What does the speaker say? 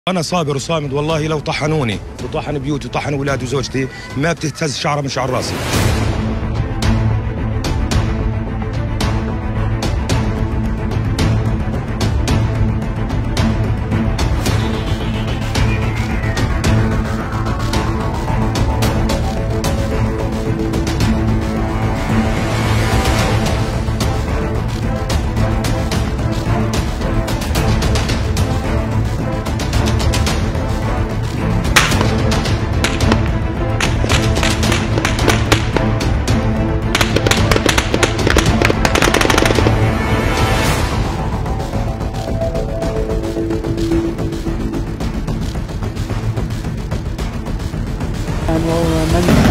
أنا صابر وصامد والله، لو طحنوني وطحن بيوتي وطحن أولادي وزوجتي ما بتهتز شعرة من شعر راسي. ومن